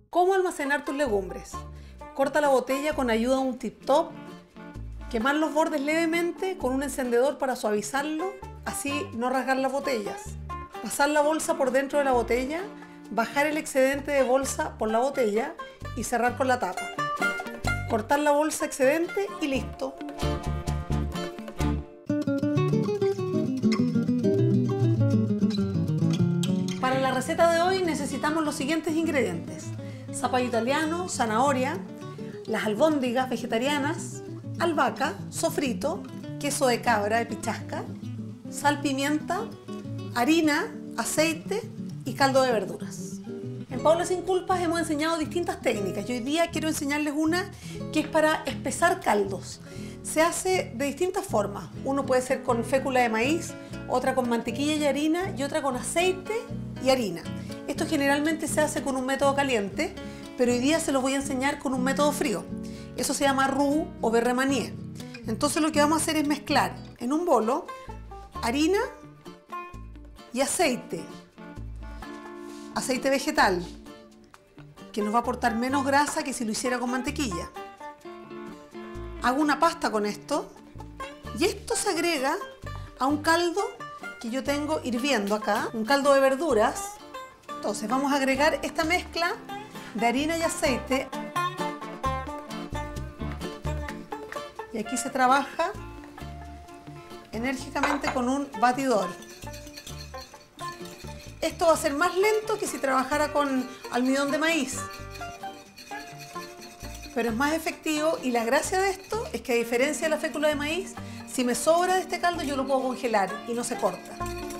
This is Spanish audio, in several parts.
¿Cómo almacenar tus legumbres? Corta la botella con ayuda de un tip top, quemar los bordes levemente con un encendedor para suavizarlo, así no rasgar las botellas. Pasar la bolsa por dentro de la botella, bajar el excedente de bolsa por la botella y cerrar con la tapa. Cortar la bolsa excedente y listo. Para la receta de hoy necesitamos los siguientes ingredientes: zapallo italiano, zanahoria, las albóndigas vegetarianas, albahaca, sofrito, queso de cabra de pichasca, sal, pimienta, harina, aceite y caldo de verduras. En Paula Sin Culpas hemos enseñado distintas técnicas y hoy día quiero enseñarles una que es para espesar caldos. Se hace de distintas formas. Uno puede ser con fécula de maíz, otra con mantequilla y harina y otra con aceite y harina. Esto generalmente se hace con un método caliente, pero hoy día se los voy a enseñar con un método frío. Eso se llama roux o beurre manié. Entonces lo que vamos a hacer es mezclar en un bolo harina y aceite vegetal, que nos va a aportar menos grasa que si lo hiciera con mantequilla. Hago una pasta con esto y esto se agrega a un caldo que yo tengo hirviendo acá, un caldo de verduras. Entonces vamos a agregar esta mezcla de harina y aceite y aquí se trabaja enérgicamente con un batidor. Esto va a ser más lento que si trabajara con almidón de maíz, pero es más efectivo y la gracia de esto es que a diferencia de la fécula de maíz, si me sobra de este caldo yo lo puedo congelar y no se corta.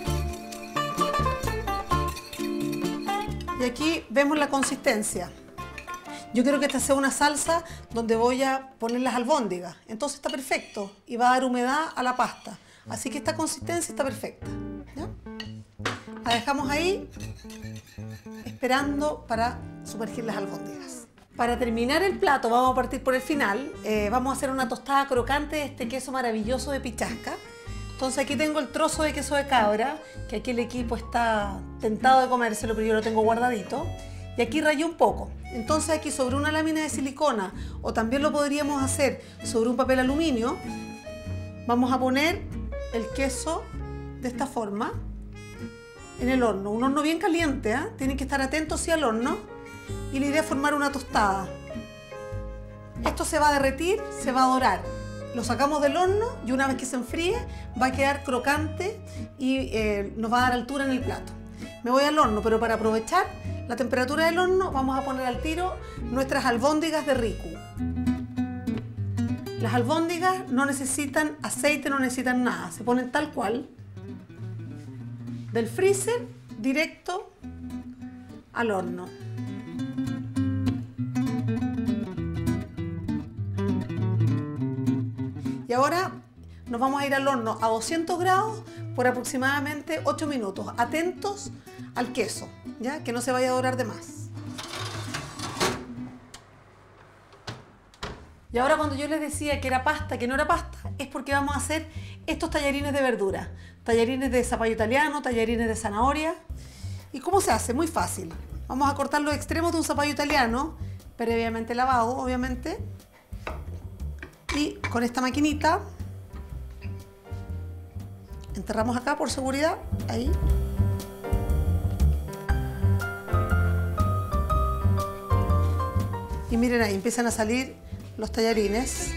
Y aquí vemos la consistencia. Yo quiero que esta sea una salsa donde voy a poner las albóndigas, entonces está perfecto y va a dar humedad a la pasta, así que esta consistencia está perfecta, ¿ya? La dejamos ahí esperando para sumergir las albóndigas. Para terminar el plato vamos a partir por el final. Vamos a hacer una tostada crocante de este queso maravilloso de pichasca. Entonces aquí tengo el trozo de queso de cabra, que aquí el equipo está tentado de comérselo, pero yo lo tengo guardadito. Y aquí rayé un poco. Entonces aquí sobre una lámina de silicona, o también lo podríamos hacer sobre un papel aluminio, vamos a poner el queso de esta forma en el horno. Un horno bien caliente, ¿eh? Tienen que estar atentos sí al horno. Y la idea es formar una tostada. Esto se va a derretir, se va a dorar. Lo sacamos del horno y una vez que se enfríe va a quedar crocante y nos va a dar altura en el plato. Me voy al horno, pero para aprovechar la temperatura del horno vamos a poner al tiro nuestras albóndigas de riku. Las albóndigas no necesitan aceite, no necesitan nada, se ponen tal cual. Del freezer directo al horno. Y ahora nos vamos a ir al horno a 200 grados por aproximadamente 8 minutos. Atentos al queso, ¿ya? Que no se vaya a dorar de más. Y ahora cuando yo les decía que era pasta, que no era pasta, es porque vamos a hacer estos tallarines de verdura. Tallarines de zapallo italiano, tallarines de zanahoria. ¿Y cómo se hace? Muy fácil. Vamos a cortar los extremos de un zapallo italiano, previamente lavado, obviamente. Y con esta maquinita enterramos acá por seguridad, ahí. Y miren ahí, empiezan a salir los tallarines.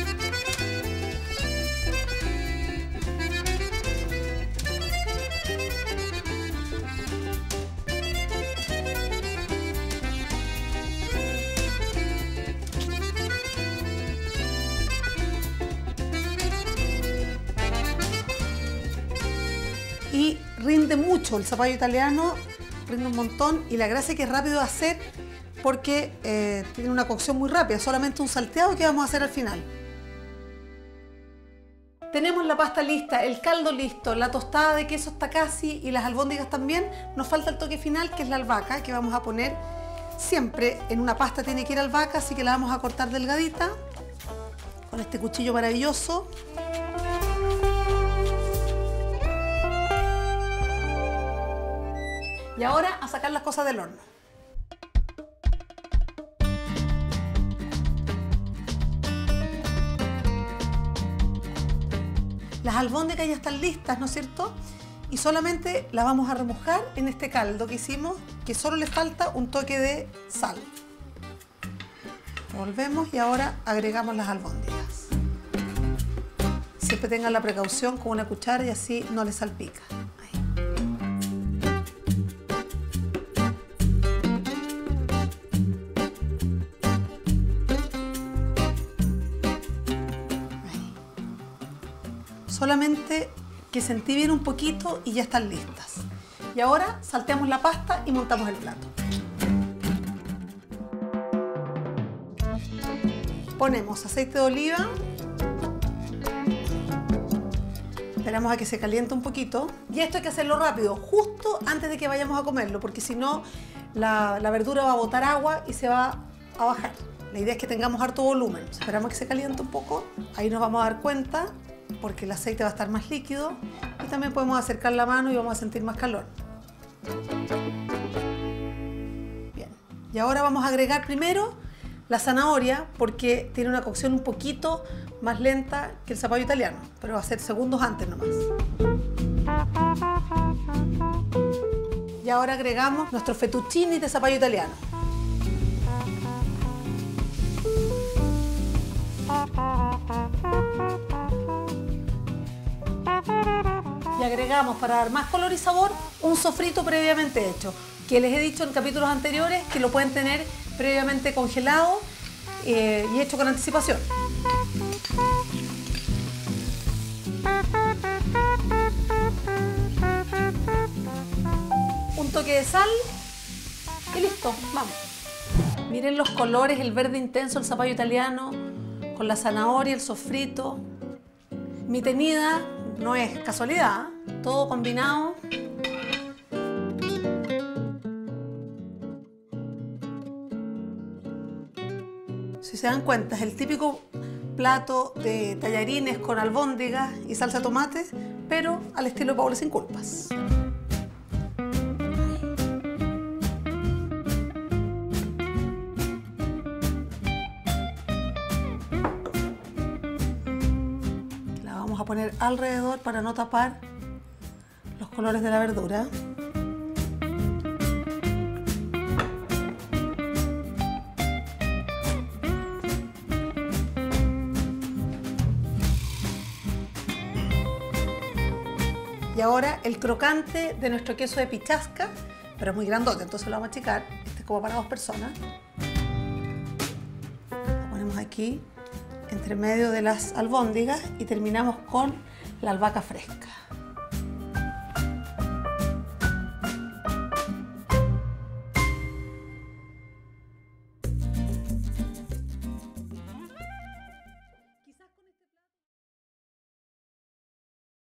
Y rinde mucho el zapallo italiano, rinde un montón y la gracia es que es rápido de hacer porque tiene una cocción muy rápida, solamente un salteado que vamos a hacer al final. Tenemos la pasta lista, el caldo listo, la tostada de queso está casi y las albóndigas también. Nos falta el toque final que es la albahaca que vamos a poner. Siempre en una pasta tiene que ir albahaca, así que la vamos a cortar delgadita con este cuchillo maravilloso. Y ahora a sacar las cosas del horno. Las albóndigas ya están listas, ¿no es cierto? Y solamente las vamos a remojar en este caldo que hicimos, que solo le falta un toque de sal. Revolvemos y ahora agregamos las albóndigas. Siempre tengan la precaución con una cuchara y así no les salpica. Solamente que se entibien un poquito y ya están listas. Y ahora salteamos la pasta y montamos el plato. Ponemos aceite de oliva. Esperamos a que se caliente un poquito. Y esto hay que hacerlo rápido, justo antes de que vayamos a comerlo, porque si no, la verdura va a botar agua y se va a bajar. La idea es que tengamos harto volumen. Esperamos a que se caliente un poco. Ahí nos vamos a dar cuenta, porque el aceite va a estar más líquido y también podemos acercar la mano y vamos a sentir más calor. Bien, y ahora vamos a agregar primero la zanahoria porque tiene una cocción un poquito más lenta que el zapallo italiano, pero va a ser segundos antes nomás. Y ahora agregamos nuestro fettuccine de zapallo italiano. Y agregamos, para dar más color y sabor, un sofrito previamente hecho, que les he dicho en capítulos anteriores que lo pueden tener previamente congelado y hecho con anticipación. Un toque de sal y listo, vamos. Miren los colores, el verde intenso, el zapallo italiano, con la zanahoria, el sofrito. Mi tenida no es casualidad, todo combinado. Si se dan cuenta, es el típico plato de tallarines con albóndigas y salsa de tomate, pero al estilo de Paula sin culpas. A poner alrededor para no tapar los colores de la verdura. Y ahora el crocante de nuestro queso de pichasca, pero es muy grandote, entonces lo vamos a achicar. Este es como para 2 personas. Lo ponemos aquí entre medio de las albóndigas y terminamos con la albahaca fresca.